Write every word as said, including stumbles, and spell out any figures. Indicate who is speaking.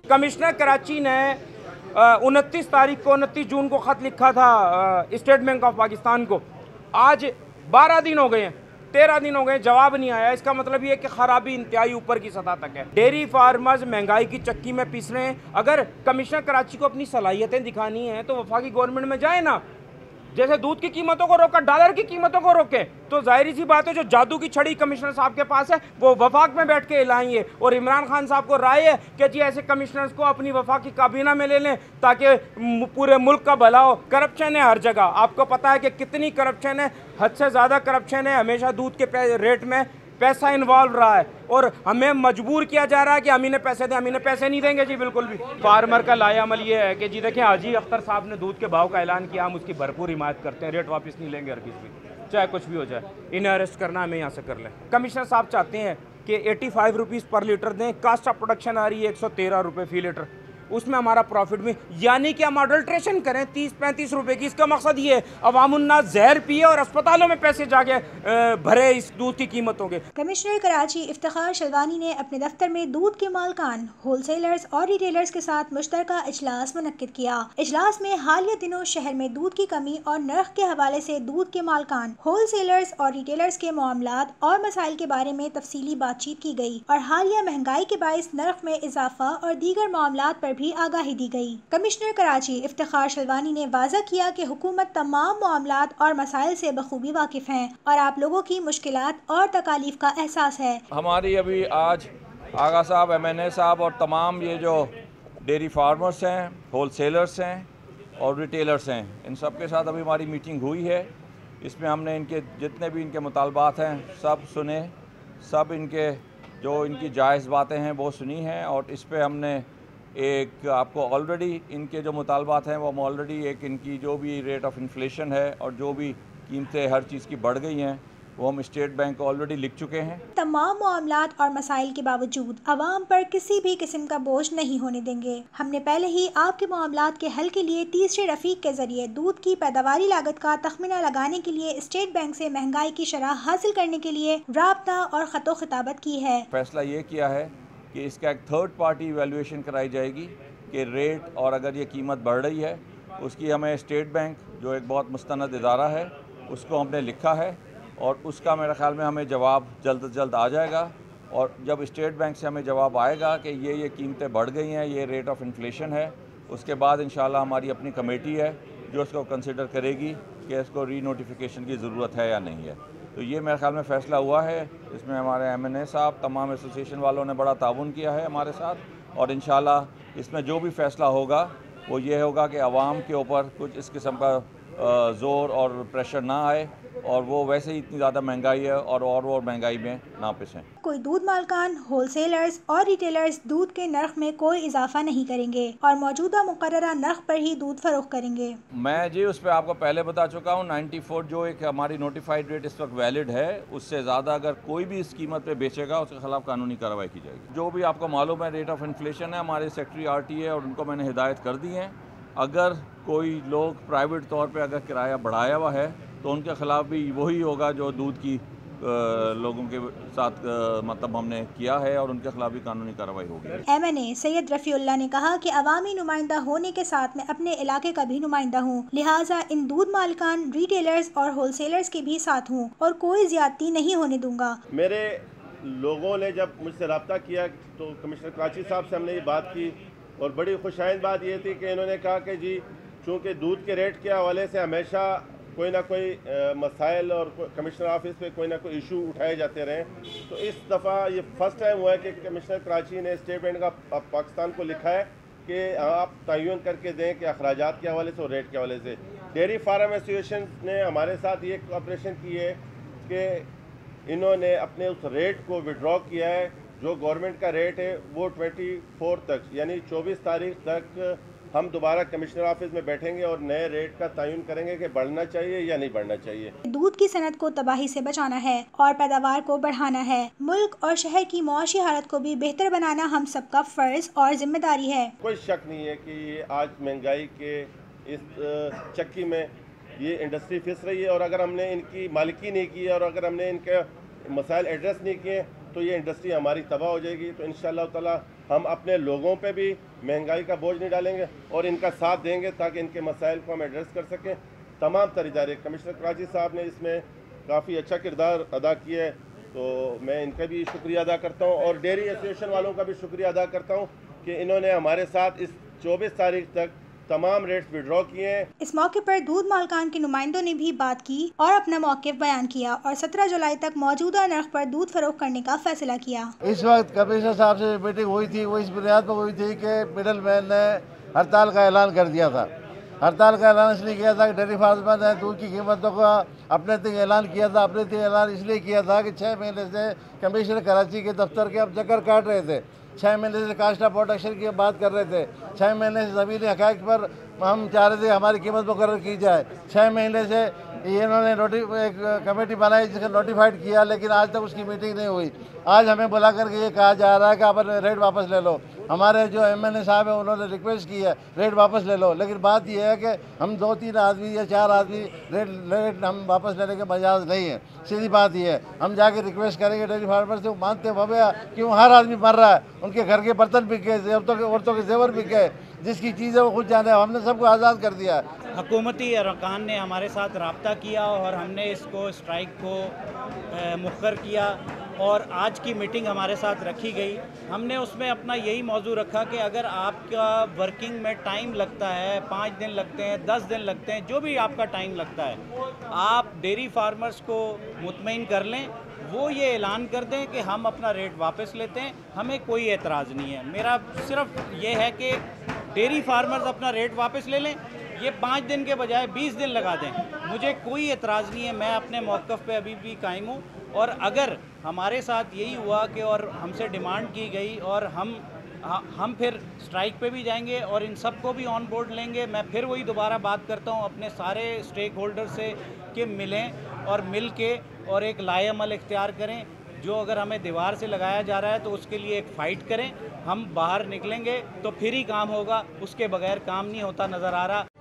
Speaker 1: Commissioner Karachi ने उनतीस तारीख को उनतीस जून को ख़त लिखा था स्टेट बैंक ऑफ पाकिस्तान को। आज बारह दिन हो गए हैं, तेरह दिन हो गए, जवाब नहीं आया। इसका मतलब ये है कि खराबी इंतहाई ऊपर की सतह तक है। डेयरी फार्मर्स महंगाई की चक्की में पिस रहे हैं। अगर कमिश्नर कराची को अपनी सलाहियतें दिखानी है तो वफाकी गवर्नमेंट में जाए ना। जैसे दूध की कीमतों को रोका, डॉलर की कीमतों को रोके, तो जाहिर सी बात है जो जादू की छड़ी कमिश्नर साहब के पास है वो वफाक में बैठ के हिलाएंगे। और इमरान खान साहब को राय है कि जी ऐसे कमिश्नर्स को अपनी वफाकी काबीना में ले लें ताकि पूरे मुल्क का भला हो। करप्शन है हर जगह, आपको पता है कि कितनी करप्शन है, हद से ज़्यादा करप्शन है। हमेशा दूध के रेट में पैसा इन्वॉल्व रहा है और हमें मजबूर किया जा रहा है कि हम इन्हें पैसे दें। हम इन्हें पैसे नहीं देंगे जी, बिल्कुल भी। फार्मर का लायामल ये है कि जी देखिए, हाजी अख्तर साहब ने दूध के भाव का ऐलान किया, हम उसकी भरपूर हिमायत करते हैं। रेट वापस नहीं लेंगे हर किसी भी, चाहे कुछ भी हो जाए। इन्हें अरेस्ट करना हमें यहाँ से कर लें। कमिश्नर साहब चाहते हैं कि eighty five rupees per litre दें। कास्ट ऑफ प्रोडक्शन आ रही है एक सौ तेरह रुपये फी लीटर, उसमें हमारा प्रॉफिट भी, यानी कि हम अडल्ट्रेशन करें तीस पैंतीस रुपए की। इसका मकसद ये है अवामुन्नास जहर पिए और अस्पतालों में पैसे जाके भरे इस दूध की कीमतों के।
Speaker 2: कमिश्नर कराची इफ्तिखार शलवानी ने अपने दफ्तर में दूध के मालकान, होलसेलर्स और रिटेलर्स के साथ मुश्तरका इजलास मुनक्किद किया। इजलास में हालिया दिनों शहर में दूध की कमी और नर्ख के हवाले से दूध के मालकान, होलसेलर्स और रिटेलर्स के मामलात और मसाइल के बारे में तफसीली बातचीत की गई और हालिया महंगाई के बाइस नर्ख में इजाफा और दीगर मामलात पर भी आगाही दी गई। कमिश्नर कराची इफ्तिखार शलवानी ने वाज़ा किया कि हुकूमत तमाम मामलात और मसाइल से बखूबी वाकिफ हैं और आप लोगों की मुश्किलात और तकालीफ का एहसास है।
Speaker 3: हमारी अभी आज आगा साहब, एम एन ए साहब और तमाम ये जो डेयरी फार्मर्स हैं, होलसेलर्स हैं और रिटेलर्स हैं, इन सब के साथ अभी हमारी मीटिंग हुई है। इसमें हमने इनके जितने भी इनके मुतालबात हैं सब सुने, सब इनके जो इनकी जायज़ बातें हैं वो सुनी हैं और इस पर हमने एक आपको ऑलरेडी इनके जो मुतालबात हैं वो हम ऑलरेडी एक इनकी जो भी रेट ऑफ इन्फ्लेशन है और जो भी कीमतें हर चीज़ की बढ़ गई हैं वो हम स्टेट बैंक को ऑलरेडी लिख चुके हैं।
Speaker 2: तमाम मामलात और मसाइल के बावजूद आवाम पर किसी भी किस्म का बोझ नहीं होने देंगे। हमने पहले ही आपके मामलात के हल के लिए तीसरे रफीक के जरिए दूध की पैदावारी लागत का तखमीना लगाने के लिए स्टेट बैंक से महंगाई की शरह हासिल करने के लिए राब्ता और खतो खिताबत की है।
Speaker 3: फैसला ये किया है कि इसका एक थर्ड पार्टी इवैल्यूएशन कराई जाएगी कि रेट और अगर ये कीमत बढ़ रही है उसकी हमें स्टेट बैंक जो एक बहुत मुस्तनद इदारा है उसको हमने लिखा है और उसका मेरे ख्याल में हमें जवाब जल्द अज जल्द आ जाएगा। और जब स्टेट बैंक से हमें जवाब आएगा कि ये ये कीमतें बढ़ गई हैं, ये रेट ऑफ इन्फ्लेशन है, उसके बाद इंशाल्लाह हमारी अपनी कमेटी है जो इसको कंसिडर करेगी कि इसको री नोटिफिकेशन की ज़रूरत है या नहीं है। तो ये मेरे ख्याल में फ़ैसला हुआ है। इसमें हमारे एम एन ए साहब, तमाम एसोसिएशन वालों ने बड़ा ताउन किया है हमारे साथ और इंशाल्लाह इसमें जो भी फ़ैसला होगा वो ये होगा कि आवाम के ऊपर कुछ इस किस्म का ज़ोर और प्रेशर ना आए और वो वैसे ही इतनी ज़्यादा महंगाई है और और और महंगाई में ना पिसें।
Speaker 2: कोई दूध मालकान, होलसेलर्स और रिटेलर्स दूध के नर्ख में कोई इजाफा नहीं करेंगे और मौजूदा मुकर्ररा नर्ख पर ही दूध फरोख्त करेंगे।
Speaker 3: मैं जी उस पर आपको पहले बता चुका हूँ, नाइन्टी फोर जो एक हमारी नोटिफाइड रेट इस वक्त वैलिड है, उससे ज़्यादा अगर कोई भी इस कीमत पे बेचेगा उसके खिलाफ कानूनी कार्रवाई की जाएगी। जो भी आपको मालूम है रेट ऑफ इन्फ्लेशन है, हमारे सेक्रेटरी आर टी है और उनको मैंने हिदायत कर दी है, अगर कोई लोग प्राइवेट तौर पर अगर किराया बढ़ाया हुआ है तो उनके खिलाफ भी वही होगा जो दूध की आ, लोगों के साथ आ, मतलब हमने किया है और उनके खिलाफ भी कानूनी कार्रवाई होगी।
Speaker 2: M N A Syed Rafiullah ने कहा कि अवामी नुमाइंदा होने के साथ मैं अपने इलाके का भी नुमाइंदा हूँ, लिहाजा इन दूध मालिकान, रिटेलर्स और होलसेलर्स के भी साथ हूँ और कोई ज्यादती नहीं होने दूंगा।
Speaker 4: मेरे लोगों ने जब मुझसे रब्ता किया तो कमिश्नर कराची साहब से हमने ये बात की और बड़ी खुशाइंद बात ये थी कि इन्होंने कहा कि जी चूँकि दूध के रेट के हवाले से हमेशा कोई ना कोई मसाइल और कमिश्नर ऑफिस पे कोई ना कोई इशू उठाए जाते रहे, तो इस दफ़ा ये फर्स्ट टाइम हुआ है कि कमिश्नर कराची ने स्टेट बैंक का पाकिस्तान को लिखा है कि आप तयन करके दें कि अखराजात के हवाले से और रेट के हवाले से। डेयरी फार्म एसोसिएशन ने हमारे साथ ये ऑपरेशन की है कि इन्होंने अपने उस रेट को विड्रॉ किया है। जो गवर्नमेंट का रेट है वो ट्वेंटी फोर तक यानी चौबीस तारीख तक हम दोबारा कमिश्नर ऑफिस में बैठेंगे और नए रेट का तयन करेंगे कि बढ़ना चाहिए या नहीं बढ़ना चाहिए।
Speaker 2: दूध की सनत को तबाही से बचाना है और पैदावार को बढ़ाना है। मुल्क और शहर की मुआशी हालत को भी बेहतर बनाना हम सबका फर्ज और जिम्मेदारी है।
Speaker 4: कोई शक नहीं है कि आज महंगाई के इस चक्की में ये इंडस्ट्री फिस रही है और अगर हमने इनकी मालिकी नहीं की और अगर हमने इनके मसाइल एड्रेस नहीं किए तो ये इंडस्ट्री हमारी तबाह हो जाएगी। तो इंशाअल्लाह ताला हम अपने लोगों पे भी महंगाई का बोझ नहीं डालेंगे और इनका साथ देंगे ताकि इनके मसाइल को हम एड्रेस कर सकें। तमाम तर इदारे, कमिश्नर कराची साहब ने इसमें काफ़ी अच्छा किरदार अदा किया है, तो मैं इनका भी शुक्रिया अदा करता हूँ और डेयरी एसोसिएशन वालों का भी शुक्रिया अदा करता हूँ कि इन्होंने हमारे साथ इस चौबीस तारीख तक तमाम रेट्स विड्रॉ किए हैं।
Speaker 2: इस मौके पर दूध मालकान के नुमाइंदों ने भी बात की और अपना मौक़िफ़ बयान किया और सत्रह जुलाई तक मौजूदा नर्ख पर दूध फरोख्त करने का फैसला किया।
Speaker 5: इस वक्त कमिश्नर साहब से मीटिंग हुई थी, वो इस बुनियाद पर हुई थी कि मिडल मैन ने हड़ताल का ऐलान कर दिया था। हड़ताल का ऐलान इसलिए किया था कि डेयरी फार्मर ने दूध की कीमतों का अपने तक ऐलान किया था। अपने तक ऐलान इसलिए किया था कि छः महीने से कमिश्नर कराची के दफ्तर के अब चक्कर काट रहे थे, छः महीने से कास्ट ऑफ प्रोडक्शन की बात कर रहे थे, छः महीने से ज़मीनी हक़ाइक़ पर हम चाह रहे थे हमारी कीमत मुकर्रर की जाए। छः महीने से ये इन्होंने नोटि एक कमेटी बनाई जिसको नोटिफाइड किया, लेकिन आज तक उसकी मीटिंग नहीं हुई। आज हमें बुला करके ये कहा जा रहा है कि आप रेट वापस ले लो। हमारे जो एम एन ए साहब हैं उन्होंने रिक्वेस्ट की है रेट वापस ले लो, लेकिन बात यह है कि हम दो तीन आदमी या चार आदमी रेट रेट हम वापस लेने के मजाज नहीं है। सीधी बात यह है, हम जाके रिक्वेस्ट करेंगे डेयरी फार्मर से, वो मानते भव्या क्यों हर आदमी मर रहा है, उनके घर के बर्तन बिक गए, औरतों के औरतों के जेवर बिक गए, जिसकी चीज़ें वो खुद जाने, हमने सबको आज़ाद कर दिया।
Speaker 6: हुकूमती अरकान ने हमारे साथ रब्ता किया और हमने इसको स्ट्राइक को मुखर किया और आज की मीटिंग हमारे साथ रखी गई। हमने उसमें अपना यही मौजू रखा कि अगर आपका वर्किंग में टाइम लगता है, पाँच दिन लगते हैं, दस दिन लगते हैं, जो भी आपका टाइम लगता है, आप डेयरी फार्मर्स को मुतमईन कर लें, वो ये ऐलान कर दें कि हम अपना रेट वापस लेते हैं, हमें कोई एतराज़ नहीं है। मेरा सिर्फ ये है कि डेयरी फार्मर्स अपना रेट वापस ले लें, ये पाँच दिन के बजाय बीस दिन लगा दें, मुझे कोई एतराज़ नहीं है। मैं अपने मौक़िफ़ पे अभी भी कायम हूँ और अगर हमारे साथ यही हुआ कि और हमसे डिमांड की गई और हम हम फिर स्ट्राइक पे भी जाएंगे और इन सब को भी ऑन बोर्ड लेंगे। मैं फिर वही दोबारा बात करता हूँ अपने सारे स्टेक होल्डर से कि मिलें और मिल के और एक लाएअमल इख्तियार करें। जो अगर हमें दीवार से लगाया जा रहा है तो उसके लिए एक फ़ाइट करें, हम बाहर निकलेंगे तो फिर ही काम होगा, उसके बगैर काम नहीं होता नज़र आ रहा।